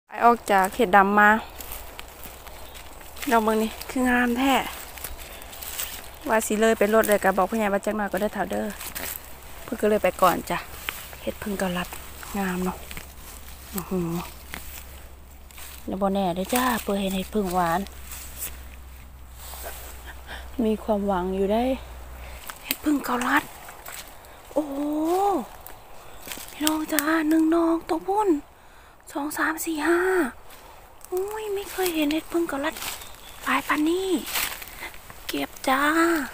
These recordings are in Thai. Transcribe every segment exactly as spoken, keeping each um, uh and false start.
ไปออกจากเขตดำมาดอกเมืองนี่คืองามแท้ว่าสิเลยไปรถเลยกับบอกพญาบัจจักหน่อยก็ได้เท่าเด้อเพื่อก็เลยไปก่อนจ้ะเห็ดพึ่งกะลัดงามเนาะโอ้โหแล้วบ่แน่ได้จ้าเปิดเห็นเห็ดพึ่งหวานมีความหวังอยู่ได้เห็ดพึ่งกะลัดโอ้พี่น้องจ้าหนึ่งน้องตัวบุญสองสามสี่ห้าโอ้ยไม่เคยเห็นเห็ดพึ่งกะลัดปลายปันนี่เก็บจ้า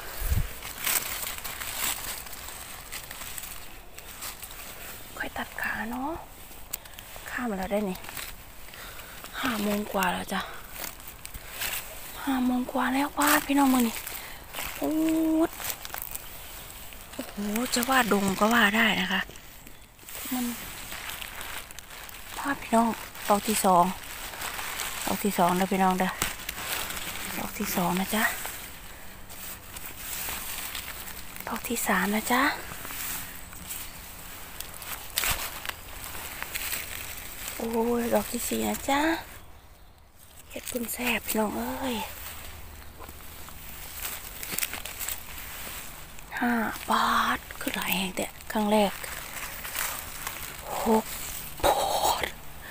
ค่อยตัดขาเนาะข้ามมาแล้วได้นี่ห้าโมงกว่าแล้วจ้ะห้าโมงกว่าแล้ววาดพี่น้องมือนี่โอ้โหจะว่าดงก็ว่าได้นะคะมันภาพพี่น้องดอกที่สองดอกที่สองนะพี่น้องเด้อดอกที่สองนะจ๊ะดอกที่สามนะจ๊ะโอ้ยดอกที่สี่นะจ๊ะเห็ดพึ่งแซ่บพี่น้องเอ้ยห้าบาทคือหลายแห่งแต่ครั้งแรกหกบาท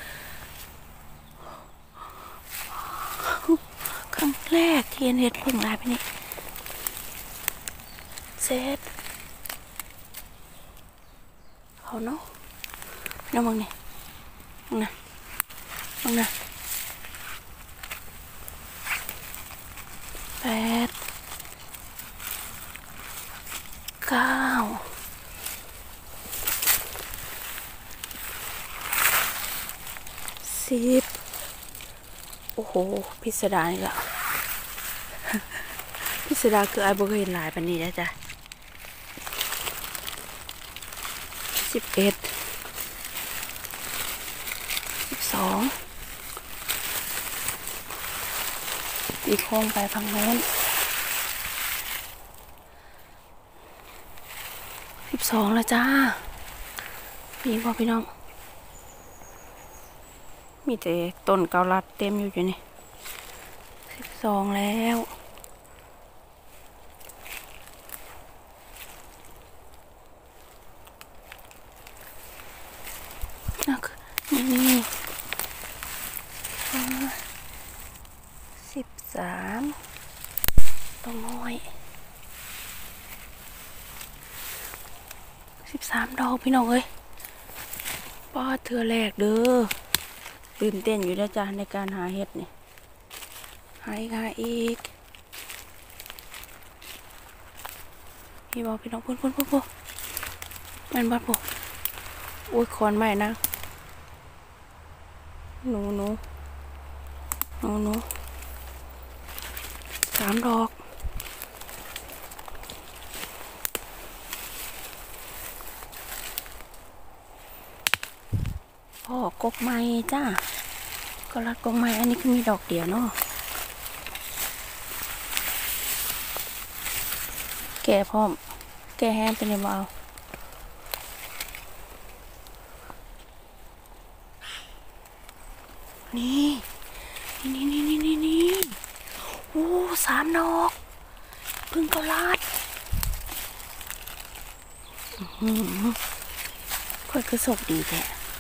ครั้งแรกที่เห็นเห็ดพึ่งหลายไปนี่เซตเขาเนาะน้องมึงนี่มึงนะมึงนะแปดเก้าสิบโอ้โหพิสดารอีกแล้วพิสดารคือไอ้บุกเห็นหลายปันนี้นะจ๊ะสิบเอ็ดสิบสองอีกโค้งไปพังโน้นสิบสองแล้วจ้ามีพ่อพี่น้องมีแต่ต้นเกาลัดเต็มอยู่อยู่นี่สิบสองแล้วนี่นี่สิบสามตัวน้อยสิบสามดอกพี่น้องเอ้ยป้าเธอแรกเด้อตื่นเต้นอยู่นะจ๊ะในการหาเห็ดนี่หาอีกหาอีกพี่บอกพี่น้องพุ่นพุ่นพุ่นพุ่นมันบัดปุ๊อุ้ยคอนใหม่นะหนูหนูหนูหนูสามดอกพ่อกกไม้จ้าก็รัดกกไม้อันนี้คือมีดอกเดียวเนาะแก่พร้อมแก่แห้งเป็นยังไงนี่นี่นี่นี่นี่นี่โอ้สามดอกพึ่งกะลัดค่อยคือศกดีแท้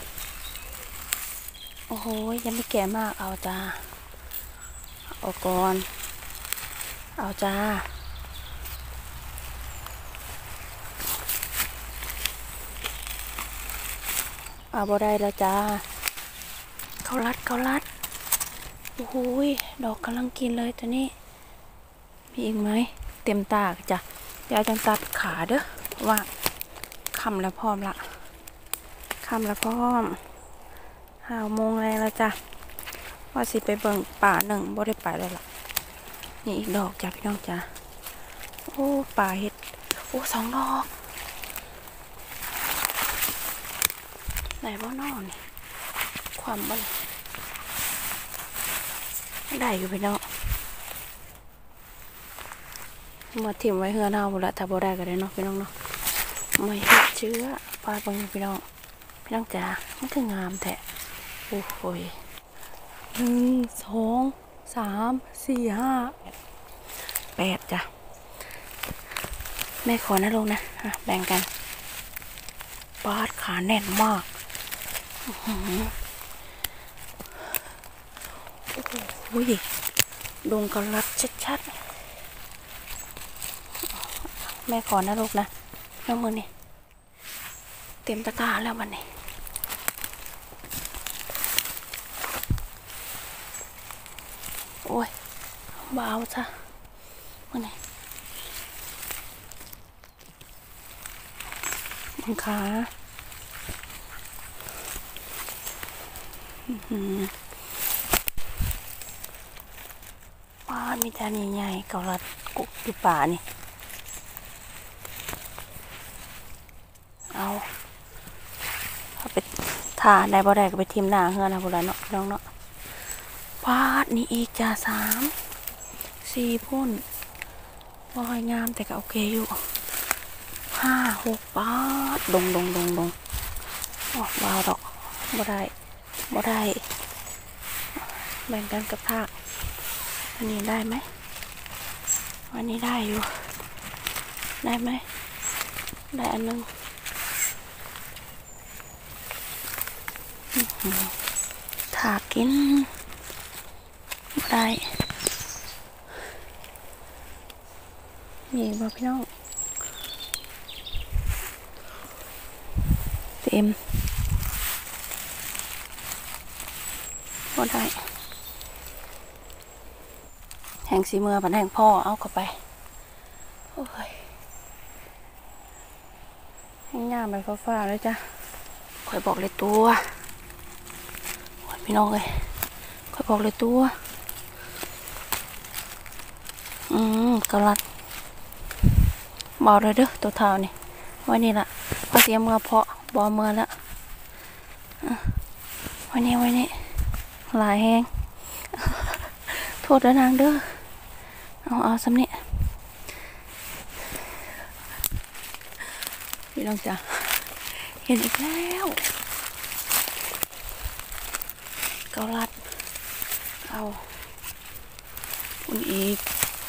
โอ้โหยังไม่แก่มากเอาจ้าเอาก่อนเอาจ้าเอาบ่ได้แล้วจ้าเขารัดเขารัดโอ้โหดอกกำลังกินเลยตอนนี้มีอีกไหมเต็มตาจ้ะเดี๋ยวจะตัดขาเด้อว่าคำแล้วพร้อมละคำแล้วพร้อมห้าโมงแล้วจ้ะว่าสิไปเบิ่งป่าหนึ่งบ่ได้ไปเลยล่ะนี่อีกดอกจ้ะพี่น้องจ้ะโอ้ป่าเห็ดโอ้สองดอกไหนบ่นอนนี่ความบ่ได้อยู่พี่น้องมาถิ่มไว้เฮือนเอาหมดละถ้าบ่ได้ก็ได้เนาะพี่น้องเนาะไม่เห็ดเชื้อปลาบางพี่น้องพี่น้องจ้ามันคืองามแท้โอ้โหหนึ่งสองสามสี่ห้าแปดจ้ะแม่ขอนะลูกนะแบ่งกันปาดขาแน่นมากโอ้โหดงกระลัดชัดๆแม่ขอนะลูกนะน้องมือนี่เต็มตะกร้าแล้ววันนี้โอ้ยเบาจ้ะมือนี่บังขาป้ามีจานใหญ่ๆเกาลัดกุกอยู่ป่านี่เอาเอาไปทาได้บ่ได้ก็ไปทิมหน้าเฮือนนะพวกเราเนาะน้องเนาะปาดนี่อีกจ้าสามสี่พุ่นบ่อยงามแต่ก็โอเคอยู่ห้าหกปาดดงดงดงดงออกวาวดอกบ่ได้บ่ได้แบ่งกันกับภาคอันนี้ได้ไหมอันนี้ได้อยู่ได้ไหมได้อันนึงถากกินได้มีบ่พี่น้องเต็มบ่ได้แห่งสีเมือปันแห่งพ่อเอาเข้าไปโอ้ยแห่งย่าไปฟ้าๆเลยจ้ะคอยบอกเลยตัวพี่น้องเลยคอยบอกเลยตัวอืมกระลัดเบาเลยเด้อตัวเท้านี่ไว้นี่ละพอเสียเมื่อเพาะบอเมื่อละไว้นี่ไว้นี่หลายแห้งโทษนะนางเด้อเอาเอาสำเนียพี่น้องจ้ะเห็นอีกแล้วเกาลัดเอาอุ่นอีก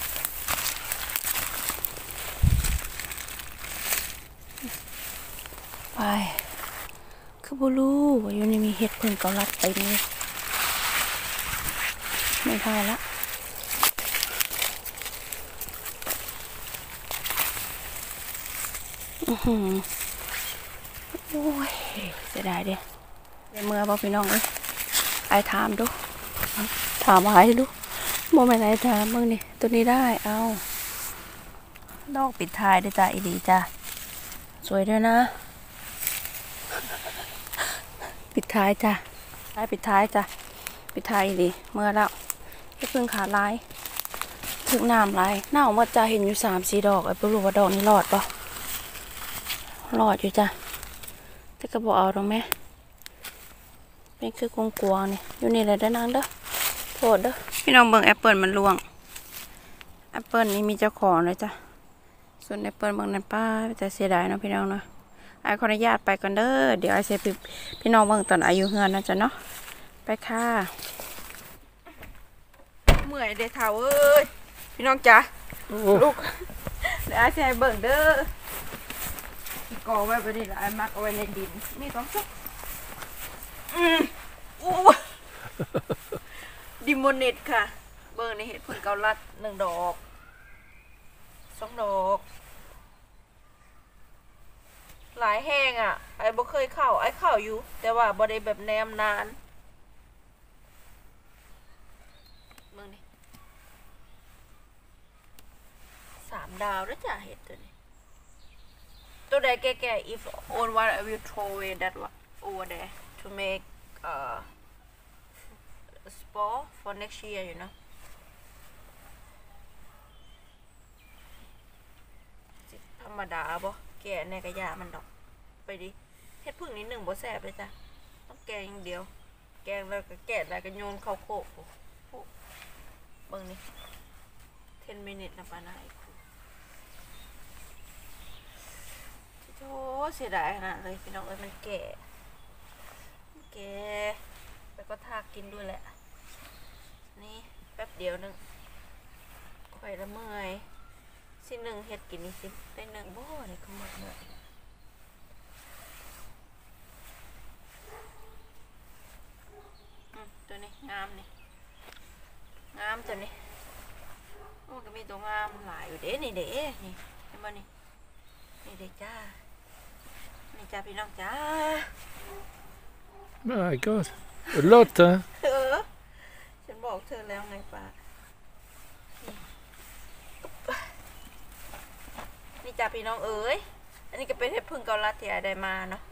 ไปคือบูรูว่าอยู่นี่มีเห็ดเพิ่งเกาลัดไปนี่ไม่ทายละอือหือโอ้ยเสียดายเด้ในเมื่อบอกพี่น้องเลยไอ้ถามดูถามไอ้ดูโมไม่ไหนถามมึงนี่ตัวนี้ได้เอาดอกปิดท้ายด้วยจ้าอีดีจ้าสวยด้วยนะปิดท้ายจ้าท้ายปิดท้ายจ้าปิดท้ายอีดีเมื่อแล้วก็เพิ่งขาดลายถึงน้ำลายหน้าออกมาจะเห็นอยู่สามสี่ดอกไอ้ปลูกว่าดอกนี้รอดปะรอดอยู่จ้ะแต่ก็บอกเอาตรงแม่เป็นคือกวงกวงนี่อยู่นี่เลยด้านนั้นเด้อโทษเด้อพี่น้องเบิ่งแอปเปิลมันร่วงแอปเปิลนี่มีเจ้าของเลยจ้ะส่วนแอปเปิลบางนั้นป้าจะเสียดายเนาะพี่น้องเนาะไอ้ขออนุญาตไปก่อนเด้อเดี๋ยวไอ้เสียพี่น้องเบิ่งตอนอายุเฮือนนะจ้ะเนาะไปค่ะเมื่อยเด้อเฒ่าเอ้ยพี่น้องจ้ะลูกเดี๋ยวไอ้เสียเบิ่งเด้อกอไว้ไปดิละไอ้มักเอาไว้ในดินมีสองชุดอืมอู้ดิโมเนตค่ะเบอร์ในเห็ดผลเกาลัดหนึ่งดอกสองดอกหลายแห้งอ่ะไอ้บ่เคยเข้าไอ้เข้าอยู่แต่ว่าบ่ได้แบบแนมนานเมืองนี้สามดาวแล้วจ้ะเห็ดตัวนี้ตัวใดแก่ๆ if old one I will throw away that one over there to make uh spore for next year you know ธรรมดาบ่แก่ในกระยามันดอกไปดิเฮ็ดพึ่งนิดหนึ่งบ่แซ่บเลยจ้ะต้องแกงอย่างเดียวแกงแล้วก็แกะแล้วก็โยนเข้าโคกเบิ่งนี่ten minutesนะปานาอีกโอ้เสียดายขนาดเลยพี่น้องเอ้ยมันแก่แก่แล้วก็ทากกินด้วยแหละนี่แป๊บเดียวนึงข่อยละเมื่อยสิหนึ่งเฮ็ดกินนี่สิได้หนึ่งบ่นี่ก็หมดเลยตัวนี้งามนี่งามตัวนี้โอ้ก็มีตัวงามหลายอยู่เด้นี่เด้นี่เห็นบ่นี่นี่เด้จ้านี่จ้าพี่น้องจ้า My God, a lot, huh? เออฉันบอกเธอแล้วไงป้านี่จ้าพี่น้องเอ๋ยอันนี้ก็เป็นเห็ดพึ่งเกาลัดที่ได้มาเนาะ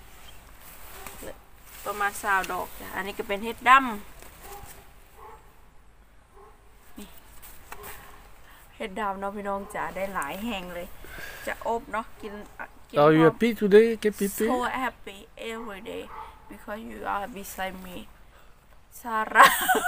ประมาณสาวดอกจ้ะอันนี้ก็เป็นเห็ดดำนี่เห็ดดำเนาะพี่น้องจ๋าได้หลายแห่งเลยจะอบเนาะกิน Are you happy today, K P P? So happy every day because you are beside me ซาร่า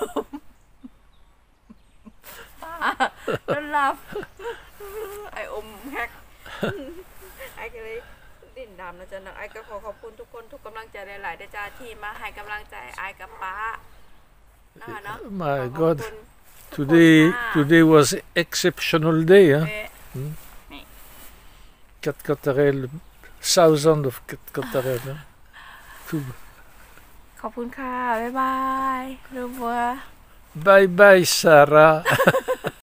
แล้วลับไออมแฮกไอก็เลยดิ่นดำนะจ๊ะนะไอก็ขอขอบคุณทุกคนทุกกำลังใจหลายๆนะจ๊ะที่มาให้กำลังใจไอกับป้านะคะเนาะ My God, today today was exceptional day, huh? Hmm? Cat Cotterel, thousand of Cat Cotterel, huh? Tout. ขอบคุณค่ะ บ๊ายบายรูบัว Bye bye, Sarah.